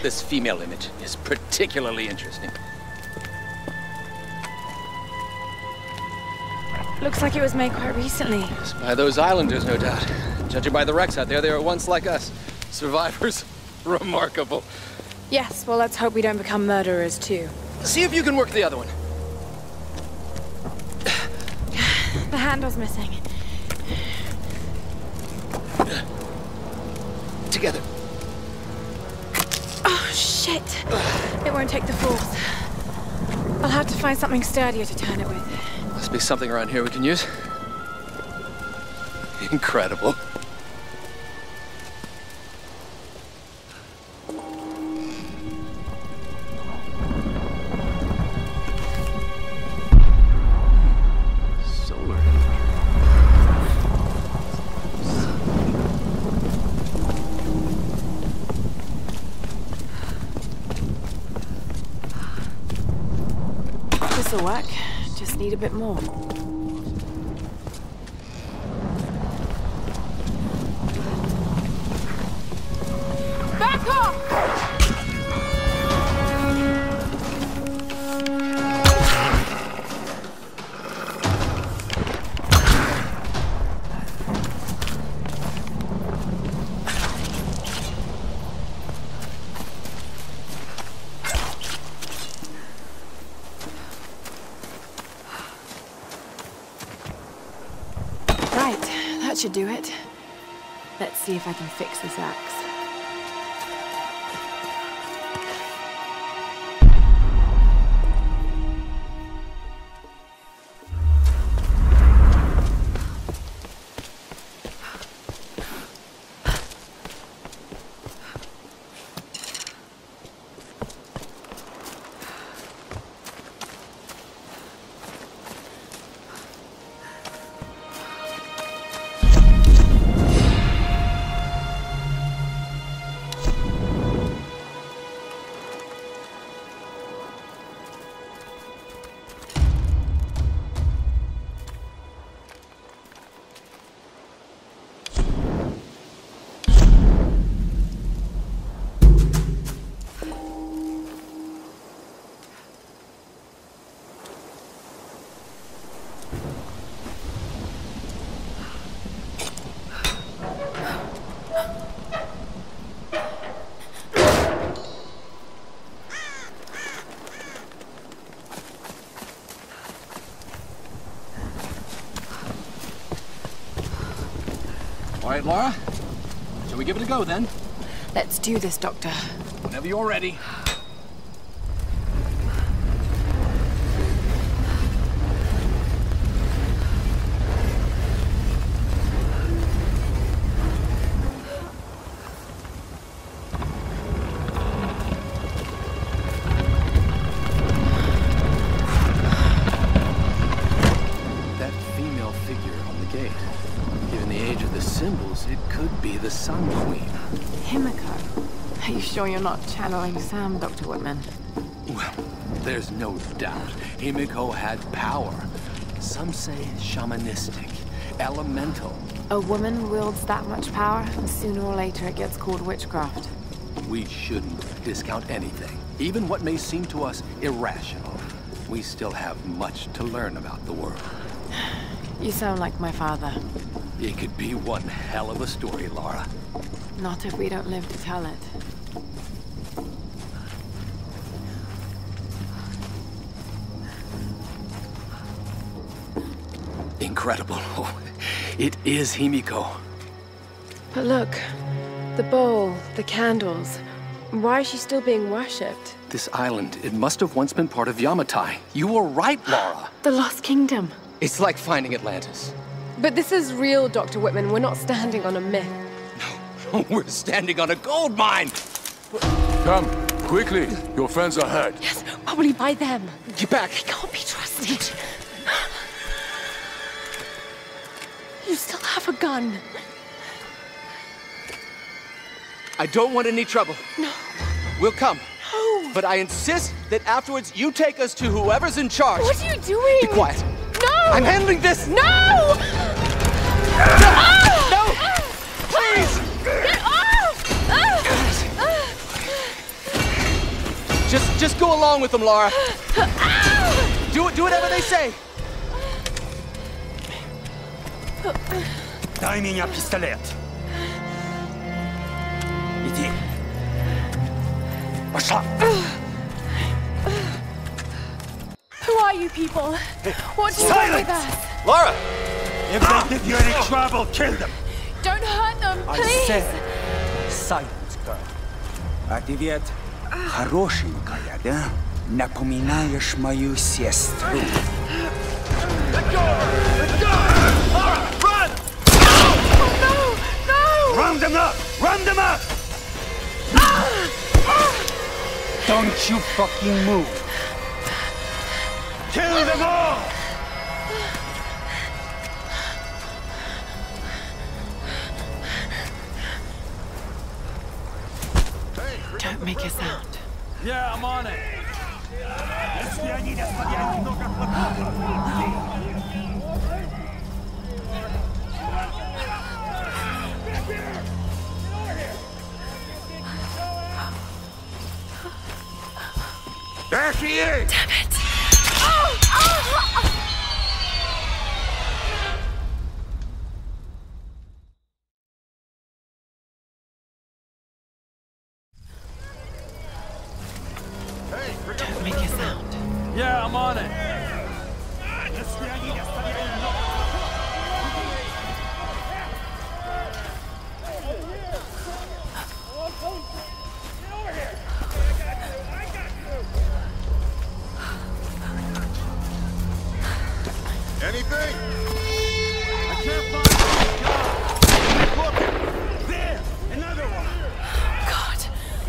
This female image is particularly interesting. Looks like it was made quite recently. Yes, by those islanders, no doubt. Judging by the wrecks out there, they were once like us. Survivors. Remarkable. Yes, well, let's hope we don't become murderers, too. See if you can work the other one. The handle's missing. Together. Oh, shit. It won't take the force. I'll have to find something sturdier to turn it with. Must be something around here we can use. Incredible. This'll work. Just need a bit more. Back off! Right, that should do it. Let's see if I can fix this axe. All right, Laura. Shall we give it a go, then? Let's do this, Doctor. Whenever you're ready. That female figure on the gate. Given the age of the symbols, it could be the Sun Queen. Himiko. Are you sure you're not channeling Sam, Dr. Whitman? Well, there's no doubt. Himiko had power. Some say shamanistic, elemental. A woman wields that much power, and sooner or later it gets called witchcraft. We shouldn't discount anything, even what may seem to us irrational. We still have much to learn about the world. You sound like my father. It could be one hell of a story, Laura. Not if we don't live to tell it. Incredible. It is Himiko. But look, the bowl, the candles. Why is she still being worshipped? This island, it must have once been part of Yamatai. You were right, Laura. The Lost Kingdom. It's like finding Atlantis. But this is real, Dr. Whitman. We're not standing on a myth. No, we're standing on a gold mine. Come, quickly. Your friends are hurt. Yes, probably by them. Get back. They can't be trusted. You still have a gun. I don't want any trouble. No. We'll come. No. But I insist that afterwards you take us to whoever's in charge. What are you doing? Be quiet. No! I'm handling this! No! No! Please! Get off! Just go along with them, Lara. Do whatever they say. Дай меня пистолет. Иди. Пошла. Who are you people? What do you want with us? Lara! If they give you any trouble, kill them. Don't hurt them, I please! said, silence, girl. А ты ведь хорошенькая, да? Напоминаешь мою сестру. Let go! Let go! Lara, run! Oh, no! No! Round them up! Round them up! Don't you fucking move! Kill them all! Don't make a sound. Yeah, I'm on it. There she is! Damn it! Don't make a sound. Yeah, I'm on it. Anything? I can't find it! Keep looking! There! Another one! God.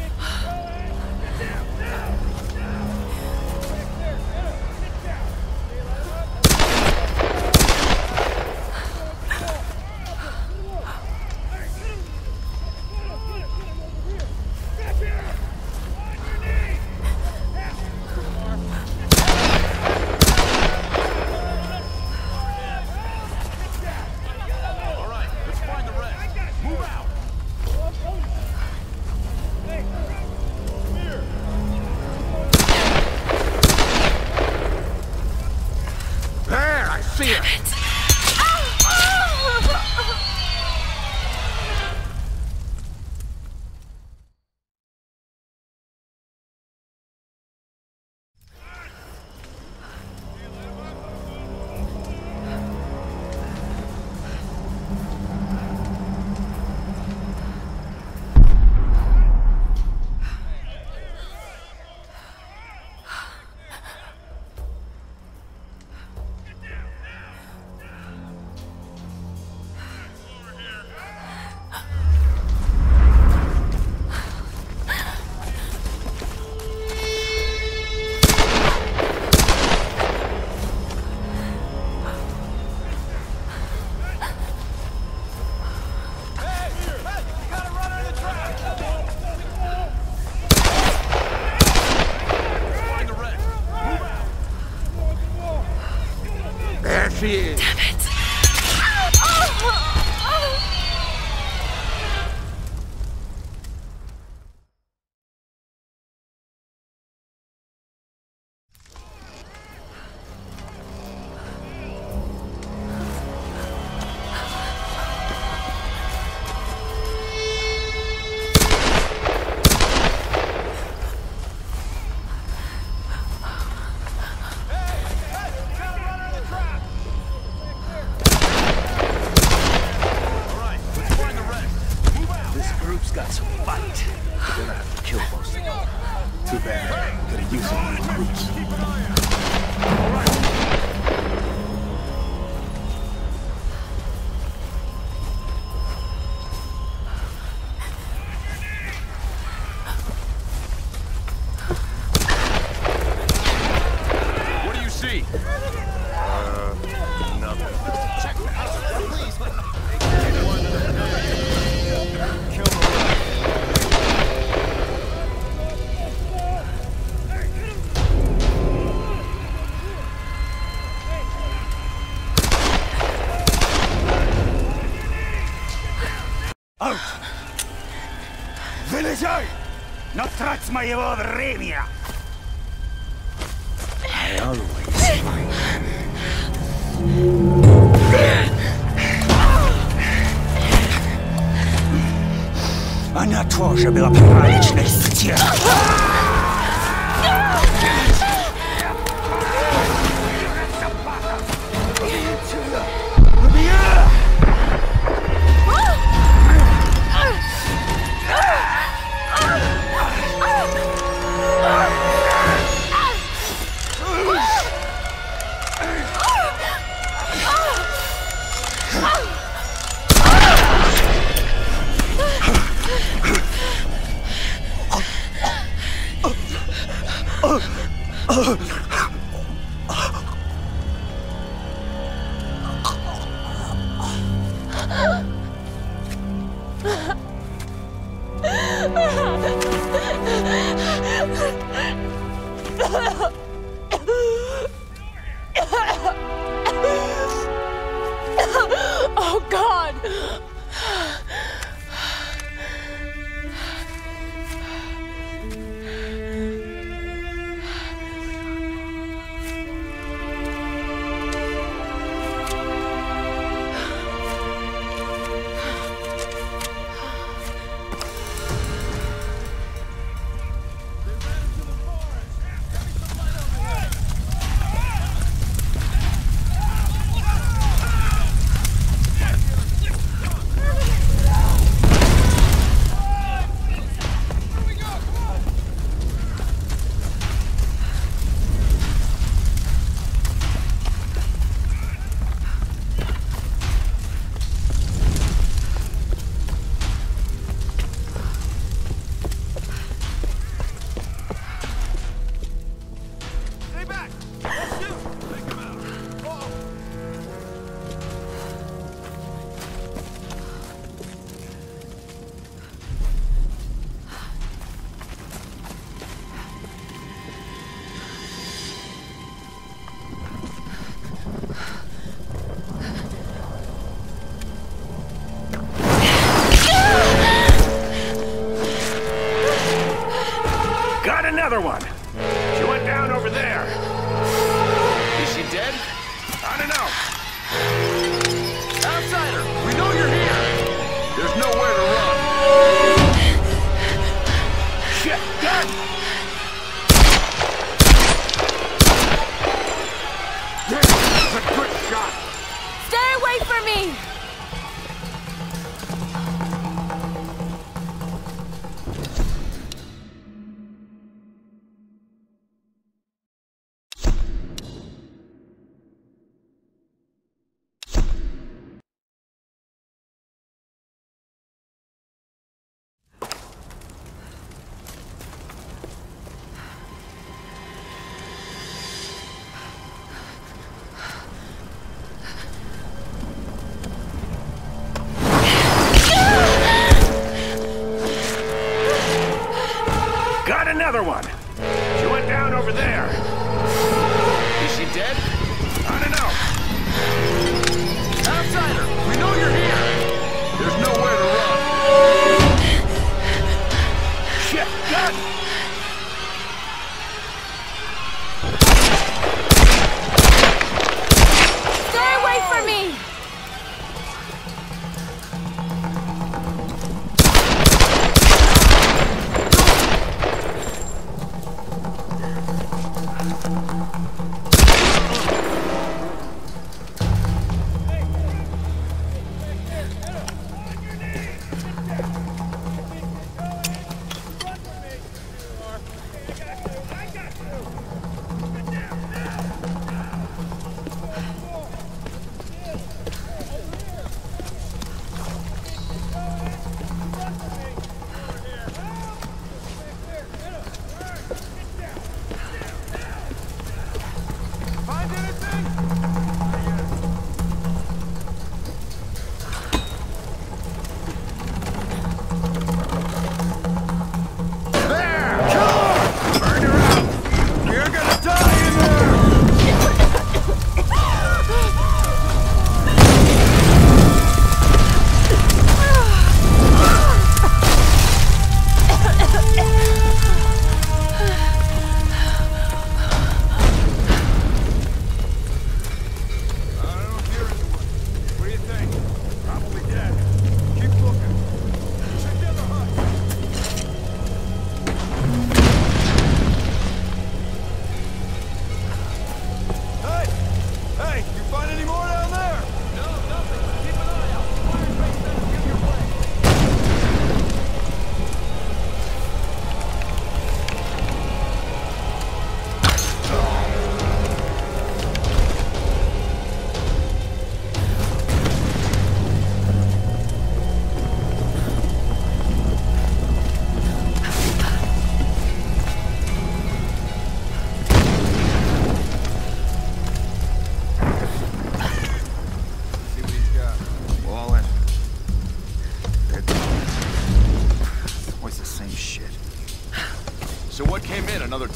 There! I see her! There she is! Damn it! Got some fight. We're gonna have to kill most of them. Too bad. Could have used some recruits. What do you see? Nothing. Check it out. Please. Out! Вылезай! Но трать моего времени! always fight. Она тоже была порядочной стервой. Oh, God! Another one. She went down over there. Is she dead? I don't know. Outsider, we know you're here. There's nowhere to run. Shit, gun! That's a good shot. Stay away from me!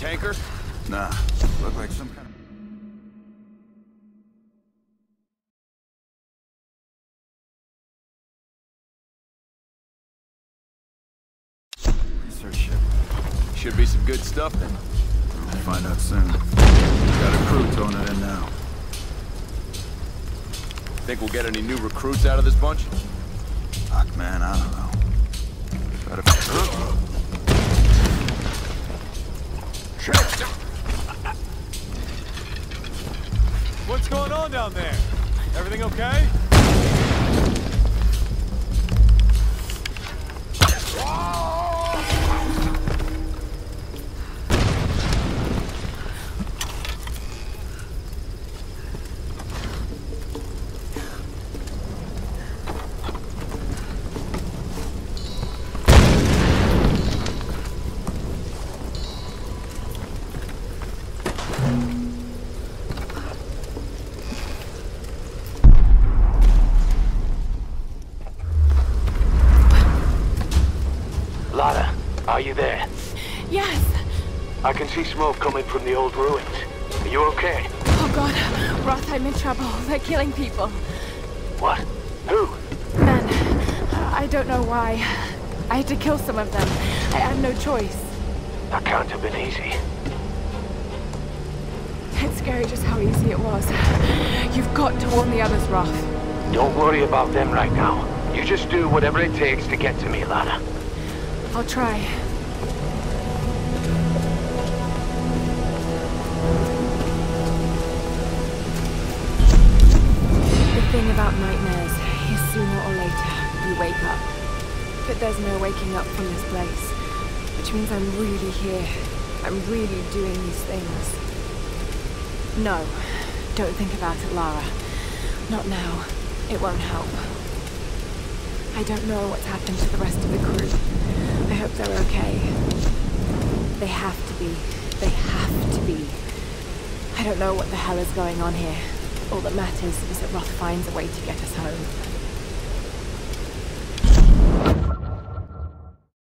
tanker? Nah, look like some kind of research ship. Should be some good stuff then. We'll find out soon. Got a crew towing it in now. Think we'll get any new recruits out of this bunch? Fuck, man, I don't know. Try to... What's going on down there? Everything okay? Lara, are you there? Yes! I can see smoke coming from the old ruins. Are you okay? Oh god, Roth, I'm in trouble. They're killing people. What? Who? Men. I don't know why. I had to kill some of them. I had no choice. That can't have been easy. It's scary just how easy it was. You've got to warn the others, Roth. Don't worry about them right now. You just do whatever it takes to get to me, Lara. I'll try. The thing about nightmares is sooner or later, you wake up. But there's no waking up from this place. Which means I'm really here. I'm really doing these things. No, don't think about it, Lara. Not now. It won't help. I don't know what's happened to the rest of the crew. I hope they're okay. They have to be. They have to be. I don't know what the hell is going on here. All that matters is that Roth finds a way to get us home.